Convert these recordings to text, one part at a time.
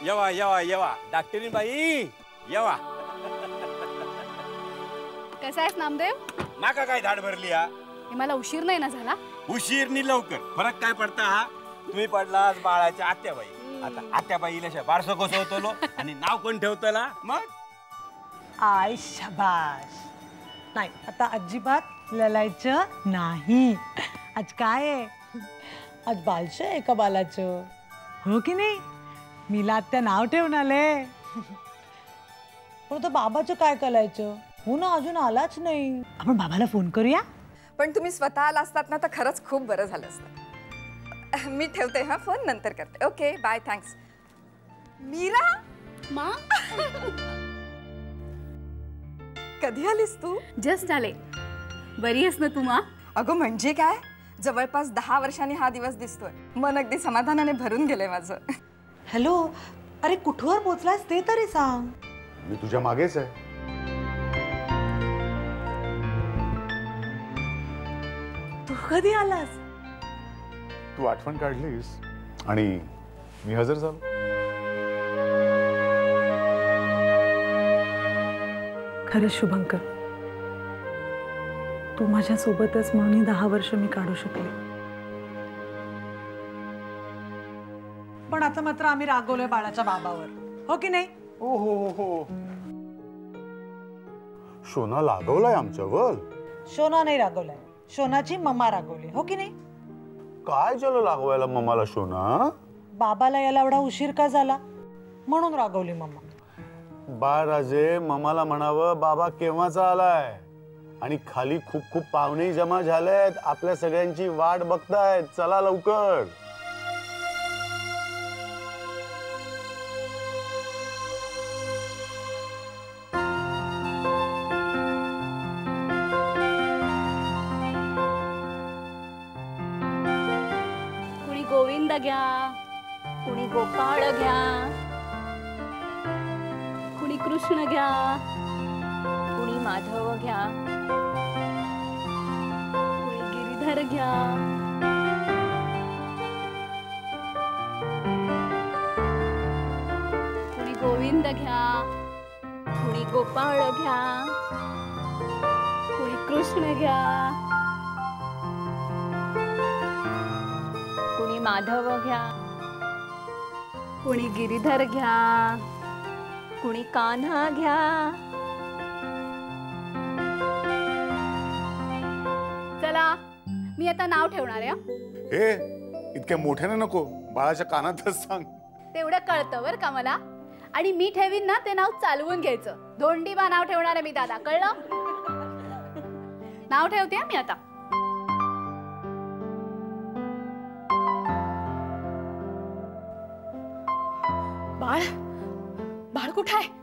येवा येवा येवा डॉक्टरी बाई येवा. कसा आहेस नामदेव? माका काय धाड भरली हा? मला उशीर नाही ना झाला? उशीर नि लवकर फरक काय पडता हा? तुम्ही पडलास बाळाच्या आत्याबाई. आता आत्याबाईला बारसं कोसवतलो आणि नाव कोण ठेवतला मग? आय शाबाश. नाही आता अजिबात ललायचं नाही. आज काय आहे? आज बालशं आहे का बालाचं? हो की नाही? मीला आत्या नाव ठेवून आले. पण तो बाबाचं काय करायचं? हो ना, अजून आलाच नाही. आपण बाबाला फोन करूया. पण तुम्ही स्वतः आला असतात ना तर खरंच खूप बरं झालं असतं. मी ठेवते हा फोन, नंतर करते. Okay bye. थँक्स. मीरा मा कधी आलीस तू? जस्ट आले. बरी आहेस ना तू मा? अगं म्हणजे काय, जवळपास 10 वर्षांनी हा दिवस दिसतोय. मन अगदी समाधानाने भरून गेलंय माझं. हॅलो, अरे कुठवर पोचलास ते तरी सांग. मी तुझ्या मागेच आहे. तू कधी आलास? तू आठवण काढलीस आणि मी हजर झालो. खरंच शुभंकर, तू माझ्या सोबतच म्हणून 10 वर्ष मी काढू शकले. पण आता मात्र आम्ही रागवलोय बाळाच्या बाबावर, हो की नाही? हो हो हो. शोना लागवलाय आमच्यावर. शोना नाही रागवलाय, शोनाची मम्मा रागवली, हो की नाही? काय झालं लागवायला मम्माला शोना? बाबाला याला एवढा उशीर का झाला म्हणून रागवली मम्मा. बाळराजे, मम्माला म्हणावं बाबा केव्हाचा आलाय. आणि खाली खूप खूप पाहुणे जमा झालेत, आपल्या सगळ्यांची वाट बघतायत. चला लवकर. कुणी गोविंद घ्या, कुणी गोपाळ घ्या, कुणी कृष्ण घ्या, कुणी माधव घ्या, कुणी गिरीधर घ्या, कुणी गोविंद घ्या, कुणी गोपाळ घ्या, कुणी कृष्ण घ्या, कुणी माधव घ्या, कुणी गिरीधर घ्या, कुणी कान्हा घ्या. चला मी आता नाव ठेवणार आहे. हे इतक्या मोठ्याने नको, बाळाच्या कानातच सांग. तेवढं कळतं बरं का मला. आणि मी ठेवीन ना ते नाव चालवून घ्यायचं. धोंडीबा नाव ठेवणार आहे मी दादा, कळलं? नाव ठेवते मी आता. बाळ, बाळ कुठं आहे?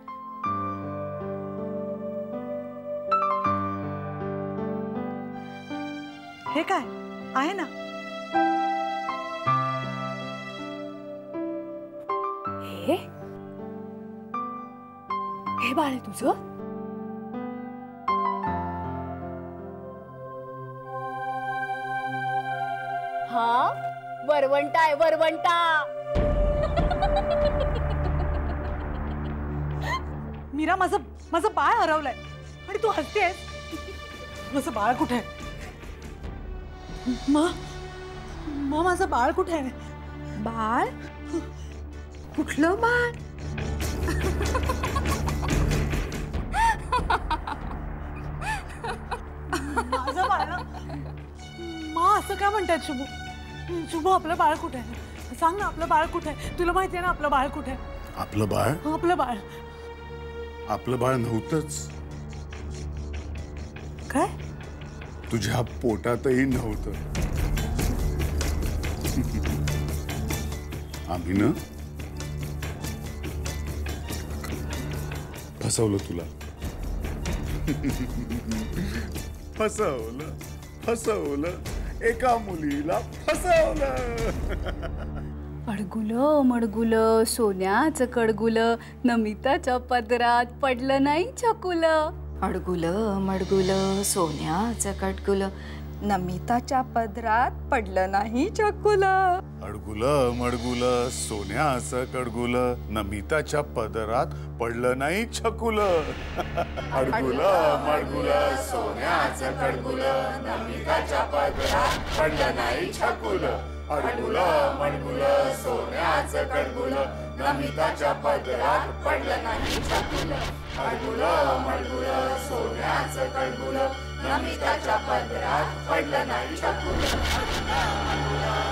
हे काय आहे ना? हे बाळ आहे तुझं? हा, वरवंटा आहे, वरवंटा. मीरा, माझं बाळ हरवलंय आणि तू हसतेस. माझं बाळ कुठे आहे? माझं बाळ कुठे आहे? बाळ? कुठलं बाळ? माझं बाळ ना? असं काय म्हणतात शुभू? शुभू, आपलं बाळ कुठे आहे? सांग ना, आपलं बाळ कुठे आहे? तुला माहिती आहे ना आपलं बाळ कुठे आहे? आपलं बाळ? आपलं बाळ. आपलं बाळ नव्हतंच. काय? तुझ्या पोटातही नव्हतं. आम्ही ना फसवलं तुला. फसवलं एका मुलीला फसवलं. अडगुलं मडगुलं सोन्याचं कडगुलं, नमिताच्या पदरात पडलं नाही छकुलं. अडगुलं मडगुलं सोन्याचं कटगुलं, नमिताच्या पदरात पडलं नाही चकुलं. अडगुलं मडगुलं सोन्याचं कडगुलं नमिताच्या पदरात पडलं नाही छकुलं. अडगुलं मडगुलं सोन्याचं कडगुलं नमिताच्या पदरात पडलं नाही छकुलं. अडगुलं मडगुलं सोन्याचं कडगुलं नमिताच्या पदरात पडलं नाही छकुलं. अडगुलं मडगुलं सोन्याचं कडगुलं नमिताच्या पदरात पडलं नाही छकुलं.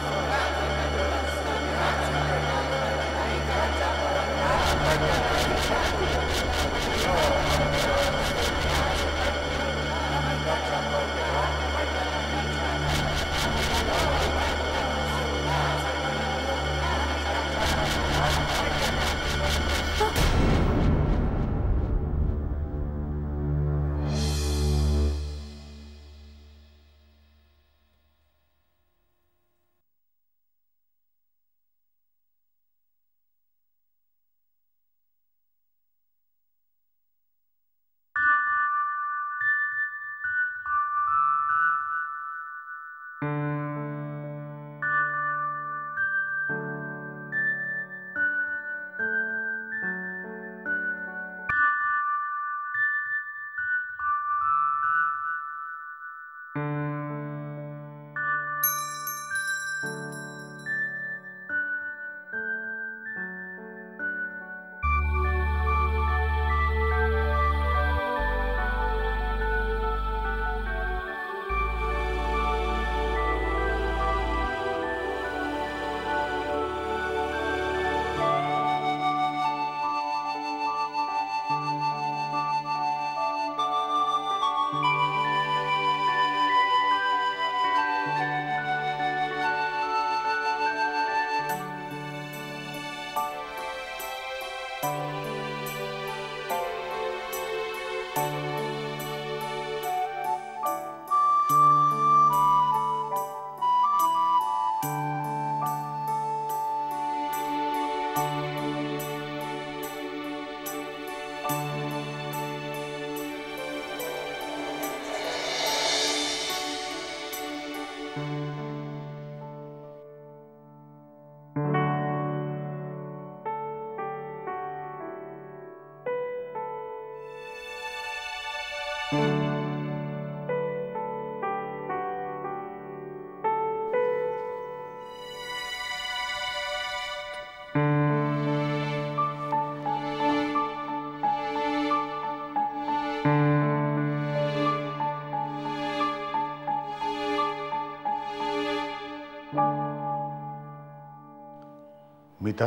मीता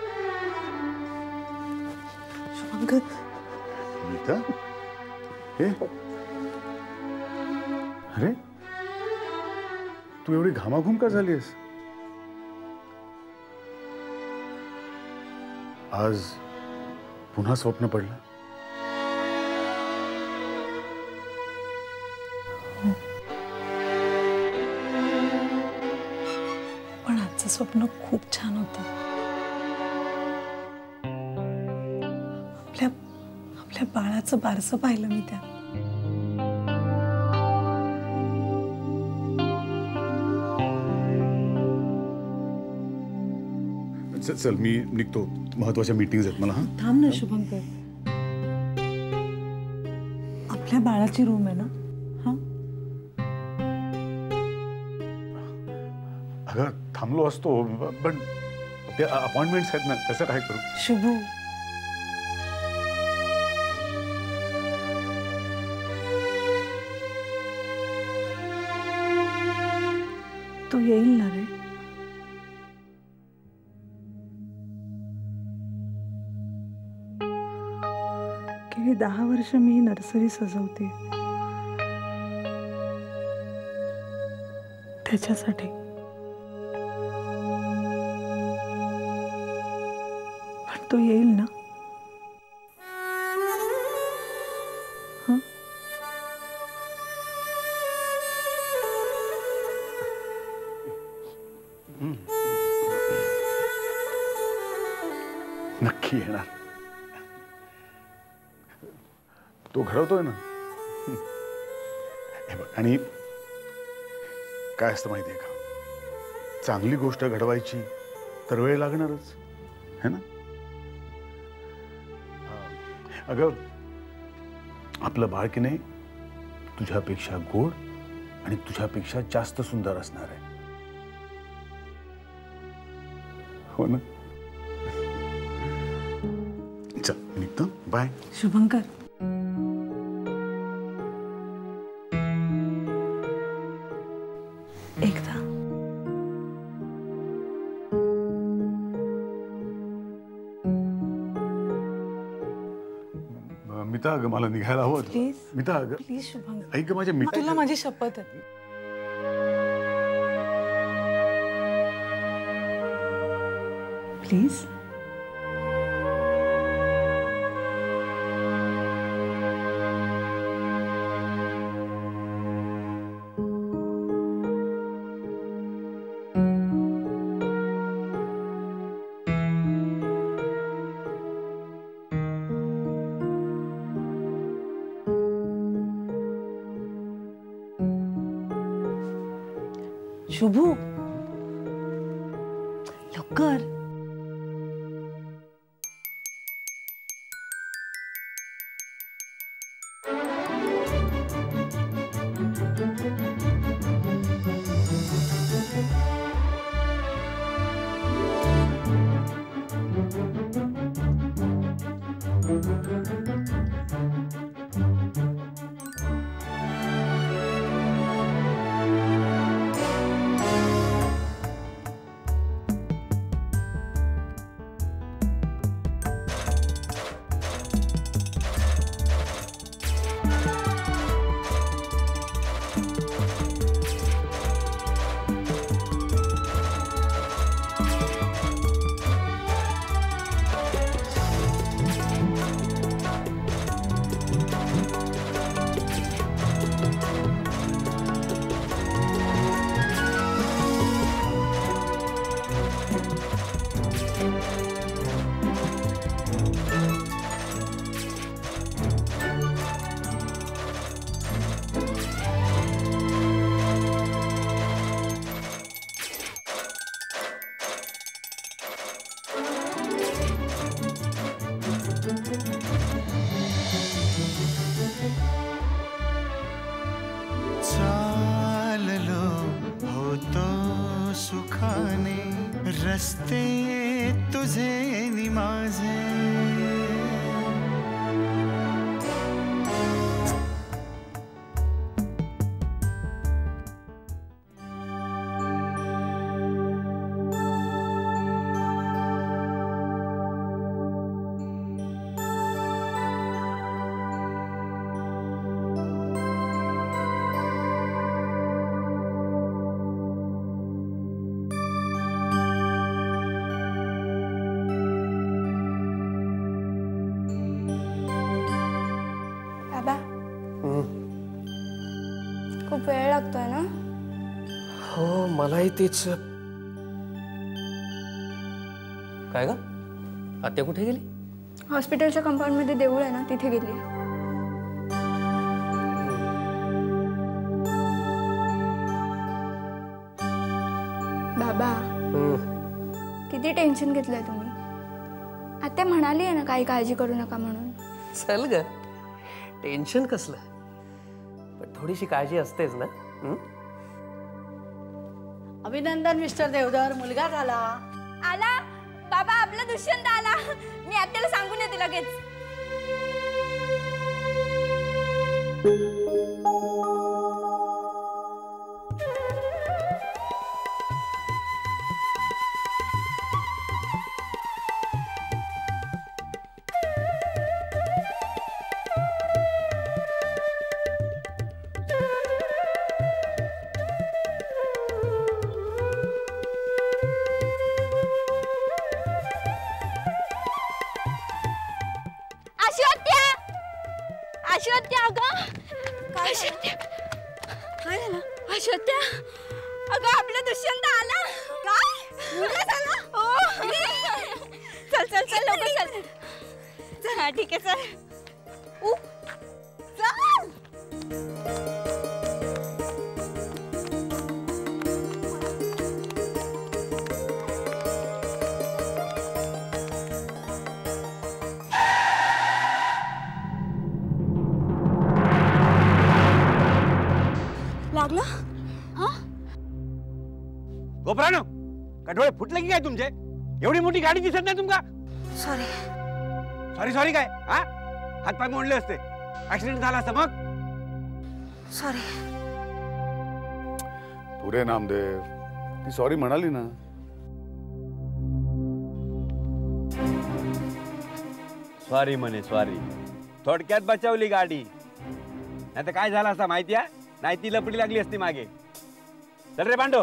शुभंकर मीता हे अरे तू एवढी घामाघूम का झालीस? आज पुन्हा स्वप्न पडलं? पण आजचं स्वप्न खूप छान होतं. आपल्या बाळाचं बारसं पाहिलं मी त्या. चल मी निघतो, महत्वाच्या मीटिंग्स आहेत मला. थांब ना शुभंकर, आपल्या बाळाची रूम आहे ना? हा अगं थांबलो असतो पण ते अपॉइंटमेंट्स आहेत ना, कसं काय करू? शुभू, तो येईल ना रे? गेली 10 वर्ष मी ही नर्सरी सजवते त्याच्यासाठी. पण तो येईल ना? नक्की येणार. तो घडवतोय ना. हे बघ, आणि काय असतं माहितीये का, चांगली गोष्ट घडवायची तर वेळ लागणारच है ना. अगं आपलं बाळ की नाही तुझ्यापेक्षा गोड आणि तुझ्यापेक्षा जास्त सुंदर असणार आहे. हो ना. चल निघतो. बाय. शुभंकर, एकदा मिता अगं मला निघायला हवं होतं. प्लीज मिता अगं प्लीज शुभंकर, ऐक गं, माझ्या मिता तुला माझी शपथ आहे. प्लीज. शुभू लवकर. चाललो होतो सुखाने रस्ते तुझे नि माझे. बाबा खूप वेळ लागतोय ना. हो मलाही तेच. काय ग आत्या कुठे गेली? हॉस्पिटलच्या कंपाऊंडमध्ये देऊळ आहे ना, तिथे गेली. बाबा किती टेन्शन घेतलंय तुम्ही. आत्या म्हणाली आहे ना काही काळजी करू नका म्हणून. चल ग टेन्शन कसलं, पण थोडीशी काळजी असतेच ना. अभिनंदन मिस्टर देवधर, मुलगा झाला. आला बाबा, आपला दुष्यंत आला. मी आत्याला सांगून येते लगेच. अश्वत्या अगं काय झालं? अश्वत्या अगं आपला दुष्यंत आला. काय मुलगा झाला? हो. चल चल चल लवकर चल. चल हा ठीक आहे चल. चल लागलं? हा? गोपरानो का डोळे फुटले की काय तुमचे? एवढी मोठी गाडी दिसत नाही तुमका? सॉरी. सॉरी सॉरी काय? हा, हातपाय मोडले असते, ऍक्सिडेंट झाला असता मग. सॉरी. पुरे नामदेव, ती सॉरी म्हणाली ना. सॉरी म्हणे सॉरी, थोडक्यात बचावली गाडी. नाही तर काय झालं असता माहिती आहे? नाही ती लपडी लागली असती मागे. चल रे पांडो.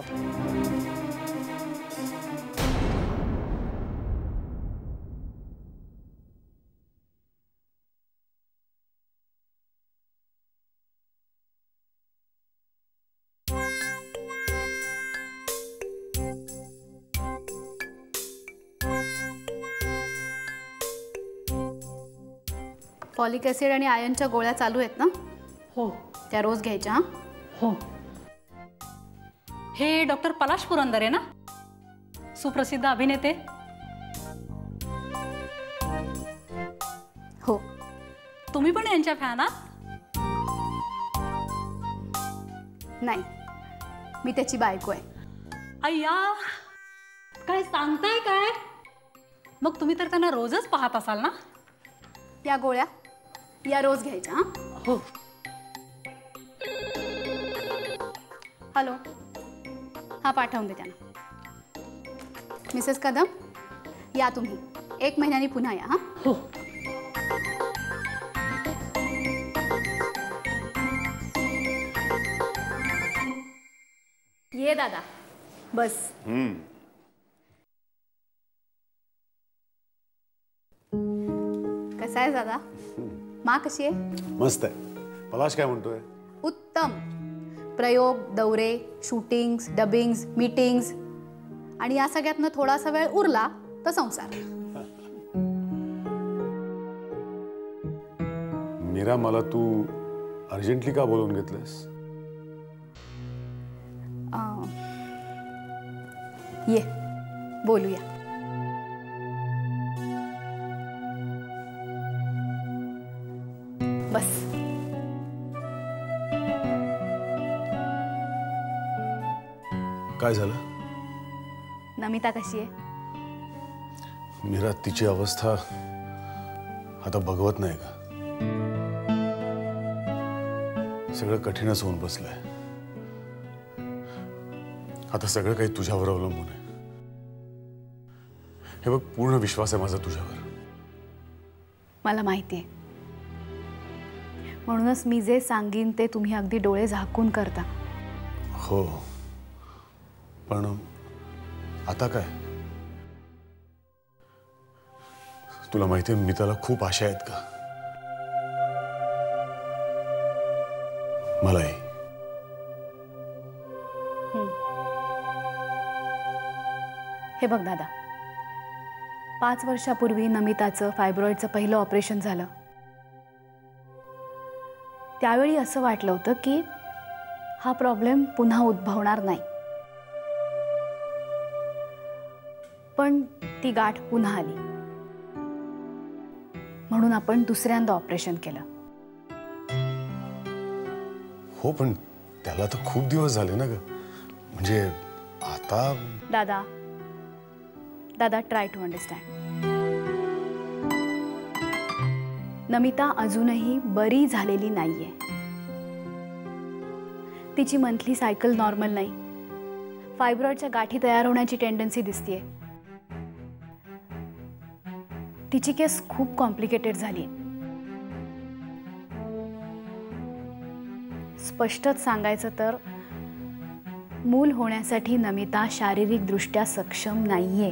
फॉलिक ऍसिड आणि आयर्नच्या गोळ्या चालू आहेत ना? हो त्या रोज घ्यायच्या. हा? हो. हे डॉक्टर पलाश पुरंदरे ना, सुप्रसिद्ध अभिनेते? हो. तुम्ही पण यांच्या फॅन आहात? नाही, मी त्याची बायको आहे. अय्या, काय सांगताय काय? मग तुम्ही तर त्यांना रोजच पाहत असाल ना? या गोळ्या या रोज घ्यायच्या. हा? हो. हॅलो, हा पाठवून दे त्यांना. मिसेस कदम, या तुम्ही 1 महिन्यानी पुन्हा या. हा? हो. ये दादा, बस. कसा आहे दादा? माँ कशी आहे? मस्त आहे. पलाश काय म्हणतोय? उत्तम. प्रयोग, दौरे, शूटिंग्स, डबिंग्स, मीटिंग्स आणि या सगळ्यातनं थोडासा वेळ उरला तर संसार. मीरा, मला तू अर्जंटली का बोलवून घेतलंस? ये बोलूया. बस. काय झालं? नमिता कशी आहे? मीरा, तिची अवस्था आता बघवत नाही का? सगळं कठीणच होऊन बसलंय. आता सगळं काही तुझ्यावर अवलंबून आहे. हे बघ, पूर्ण विश्वास आहे माझा तुझ्यावर. मला माहिती आहे, म्हणूनच मी जे सांगीन ते तुम्ही अगदी डोळे झाकून करता. हो, पण आता काय? तुला माहिती आहे, मी त्याला खूप आशा आहेत का? मलाही. हे बघ दादा, 5 वर्षापूर्वी नमिताचं फायब्रॉइडचं पहिलं ऑपरेशन झालं. त्यावेळी असं वाटलं होतं की हा प्रॉब्लेम पुन्हा उद्भवणार नाही, पण ती गाठ पुन्हा आली. म्हणून आपण दुसऱ्यांदा ऑपरेशन केलं. हो, पण त्याला तर खूप दिवस झाले ना ग. म्हणजे आता दादा दादा ट्राय टू अंडरस्टँड. नमिता अजूनही बरी झालेली नाहीये. तिची मंथली सायकल नॉर्मल नाही. फायब्रॉइडच्या गाठी तयार होण्याची टेंडन्सी दिसतेय. तिची केस खूप कॉम्प्लिकेटेड झाली. स्पष्टच सांगायचं तर मूल होण्यासाठी नमिता शारीरिक दृष्ट्या सक्षम नाहीये.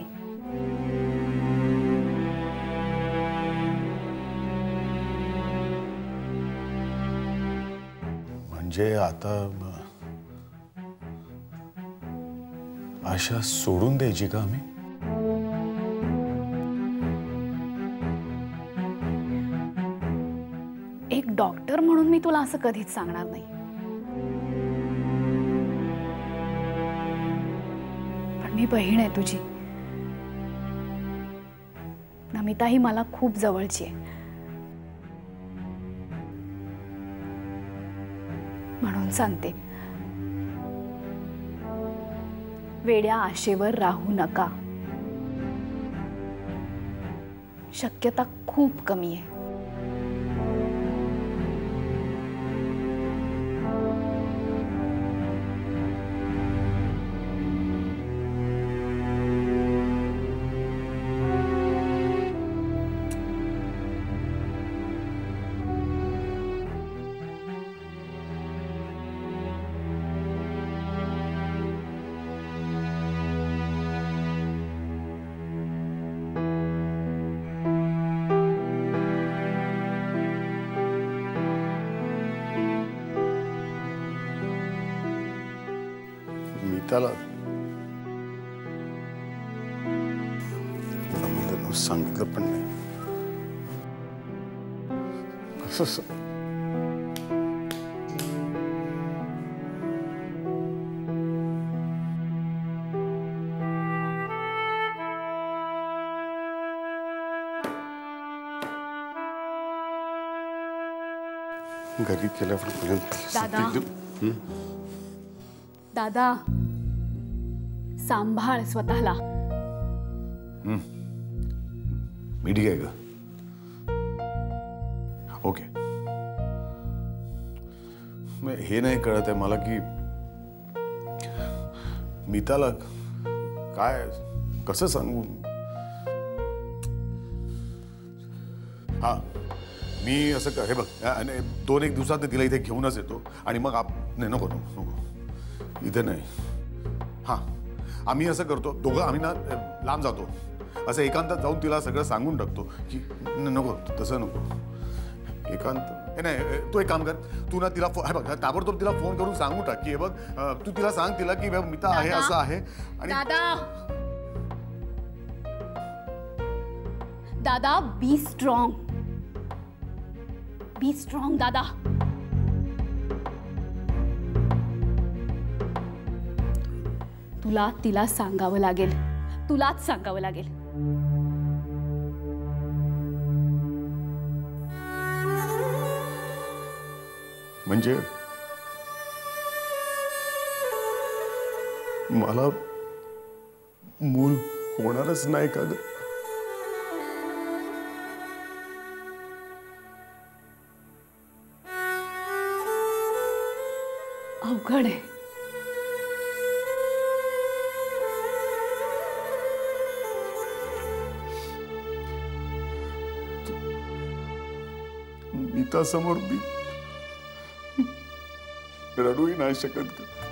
म्हणजे आता आशा सोडून द्यायची का आम्ही? एक डॉक्टर म्हणून मी तुला असं कधीच सांगणार नाही, पण मी बहीण आहे तुझी. नमिता ही मला खूप जवळची आहे, म्हणून सांगते वेड्या आशेवर राहू नका. शक्यता खूप कमी आहे. मीताला सांगितलं पण नाही. कसं घरी केल्यापर्यंत दादा. दादा, सांभाळ स्वतःला. मी ठीक आहे का? ओके. हे नाही कळत आहे मला की मीताला काय कसं सांगू. हा, मी असं हे बघ, 2-1 दिवसात तिला इथे घेऊनच येतो आणि मग नाही, नको नको नको इथे नाही. हा, आम्ही असं करतो, दोघं आम्ही ना लांब जातो, असं एकांतात जाऊन तिला सगळं सांगून टाकतो की नको, तसं नको. एकांत नाही, तू एक काम कर, तू ना तिला हे बघ ताबडतोब तिला फोन करून सांगून टाक की हे बघ, तू तिला सांग तिला की मीता आहे, असं आहे. आणि दादा, बी स्ट्रॉंग. बी स्ट्रॉंग दादा. तुला तिला सांगावं लागेल, तुलाच सांगावं लागेल. म्हणजे मला मूल होणारच नाही का ग? अवघड आहे. मीता समोर मी रडूही नाही शकत.